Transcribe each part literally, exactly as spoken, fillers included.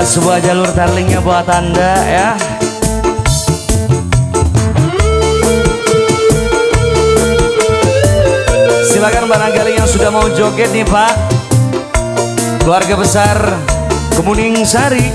sebuah jalur darlingnya buat Anda ya. Silakan barangkali yang sudah mau joget nih Pak. Keluarga besar Kemuning Sari.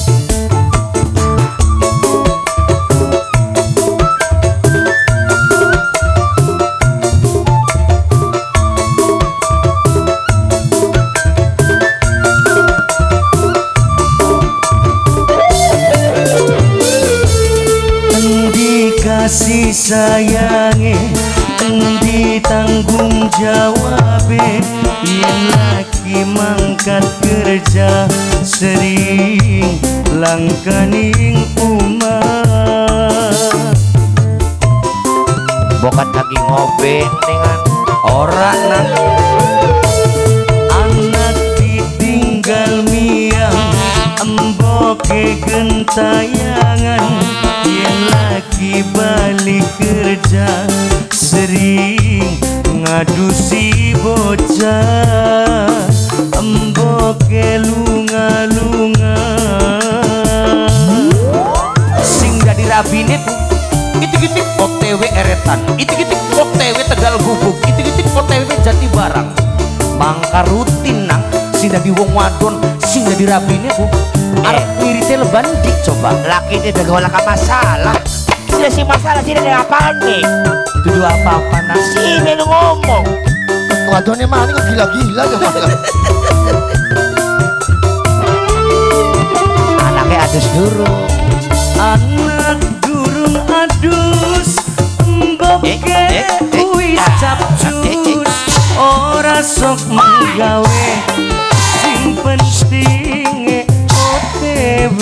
Kasih sayange endi tanggung jawabe yen lagi mangkat kerja sering langkaning umah bokat lagi ngobeng dengan orang nang anak ditinggal miang emboke gentayangan yen lagi balik kerja sering ngadu si bocah emboke lunga-lunga sing jadi rabine itik-itik O T W eretan itik-itik O T W Tegal Gubuk itik-itik O T W Jati Barang mangka rutin nang sing jadi wong wadon sing jadi rabine bu arep mirite leban dik coba laki ini udah golak masalah sudah si masalah sini ada apaan nih tuduh apa-apa nang sini lu ngomong wadonnya mah ini kok gila-gila ya anaknya adus durung anak durung adus mboke kuis capcus ora sok menggawe sing penting O T W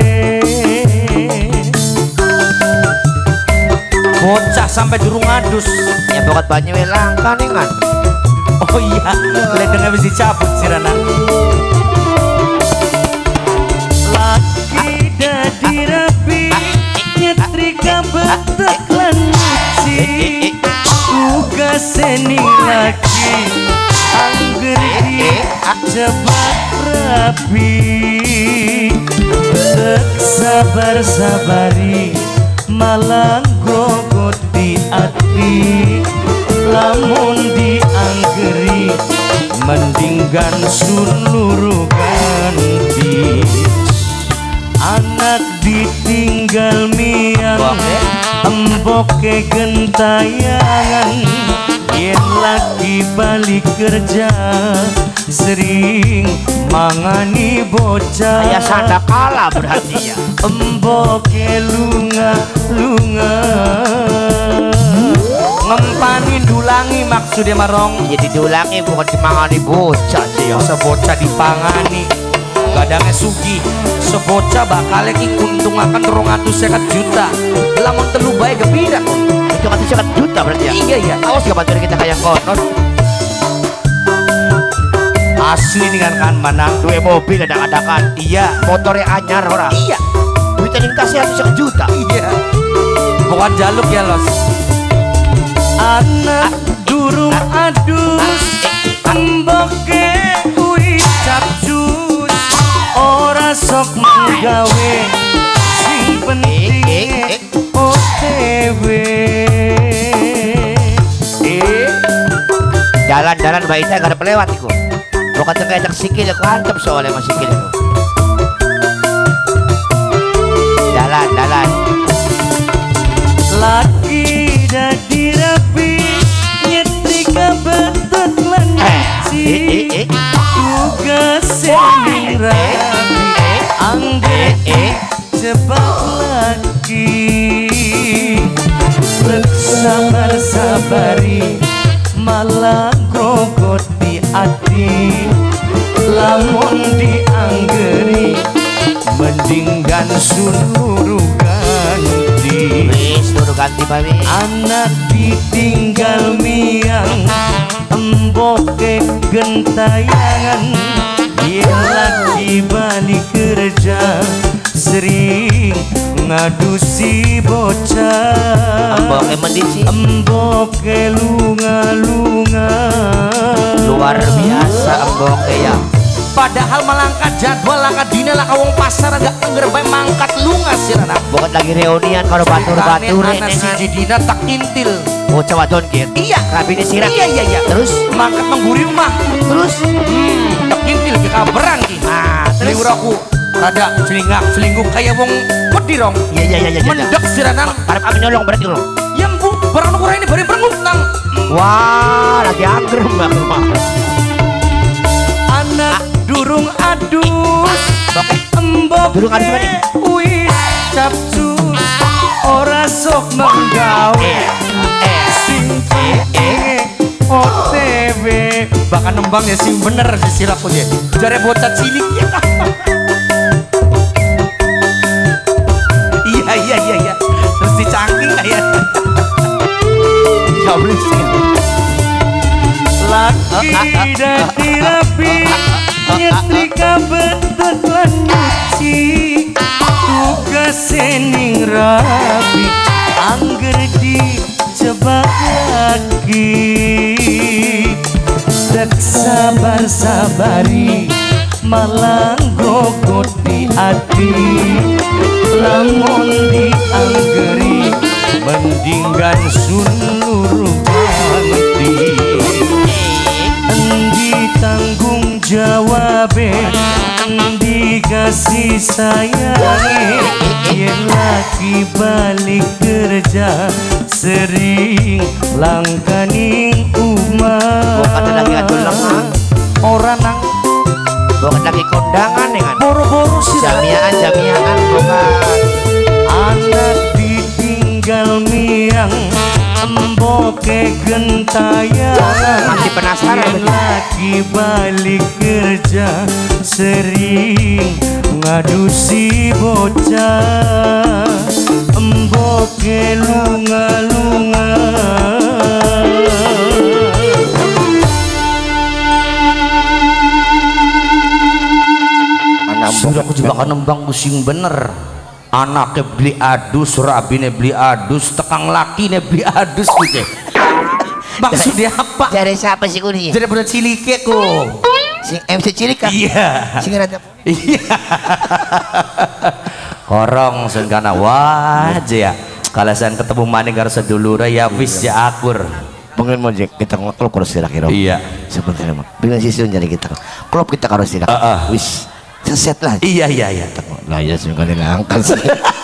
bocah sampai durung adus ya bokat banyak langka nih kan oh iya ledengnya bisa dicabut sih Rana laki dadi rapi nyetrika betek lan nyuci tugas seni laki angger jebak rapi tek sabar-sabari malang gogot di ati lamun dianggeri mendinggan seluruh ganti anak ditinggal miang emboke gentayangan yen lagi balik kerja sering mangani bocah ya sanda kalah berarti ya emboke lunga-lunga ngempani dulangi maksudnya marong jadi dulangi bukan dimangani bocah sih ya sebocah dipangani gadangnya sugi sebocah bakal lagi kuntung akan rong atus sekat juta lamun telu bae gebira itu kan sekat juta berarti ya iya iya awas gak bantuin kita kayak konon asli dengan kan mana dua mobil kadang-kadang iya motornya anyar orang iya duitnya dikasih satu juta iya bukan jaluk ya los anak durung adus emboke kuis capcus ora sok menggawe sing penting O T W eh jalan-jalan baik saya gak ada pelewat iku bukan terkait sikil aku hantem soalnya mas sikil itu jalan jalan laki dadi rapi nyetrika betet lan nyuci tugas seni rapi angger jebak lagi sabar-sabari malah grogot di ati lamun dianggeri mendinggan seluruh ganti wis suruh ganti babi anak ditinggal miang emboke gentayangan yen lagi balik kerja sering ngadu si bocah emboke mendisi emboke lunga-lunga luar biasa emboke ya padahal malangkat jadwal langkat dina lah kawong pasar agak engger bae mangkat lungas sirana Bukan lagi reunian kalau batur-batur anak si Jidina tak intil bocah wadon gitu. iya Rabine sirak. iya iya iya Terus mangkat mengguri rumah terus hmm tak intil ke kabaran ki ah terus liuraku rada celingak celinguk kayak wong pedirong iya iya iya iya. mendek sirana Harap kami nyolong berarti lo. yang bu barang nukur ini bari berengut nang Wah, lagi anggrem mbak rumah. anak durung adus Oke. embok Durung adus mana nih? wis capcus ora sok menggawe Eh, eh, sing eh O T W bahkan nembang ya sing bener disirapun ya jare bocah cilik ya iya iya iya iya terus dicangking kayak ya berisik. laki dadi rapi nyetrika betet lan nyuci tugas ning rapi angger dijebak lagi tek sabar sabari malang gogot di hati lamun dianggeri mendinggan seluruh ganti endi tanggung jawab endi kasih sayang yen laki balik kerja sering langkaning umah Bukan ada lagi atuh lemah. orang nang Bukan lagi kondangan dengan boro-boro sih jamiaan jamiaan bukan. anak ditinggal miang emboke gentayangan Masih penasaran yen betul. lagi balik kerja sering ngadusi bocah emboke lunga-lunga sudah aku juga kan nembang pusing bener anaknya beli adus rabine beli adus tekang lakine beli adus gitu maksudnya apa Jadi siapa sih kuning? jadi bener cilike ku Sing M C cilik kan? iya Sing ada iya korong sengkana wajah ya kalau saya ketemu mana gara sedulura ya wis ya akur mungkin mau kita ngobrol kalau sirak kira. iya Sebentar mah. Bila sisi jadi kita. Klub kita kalau sirak. Heeh. Wis seset lah. iya iya iya Nah ya sih kan angkat.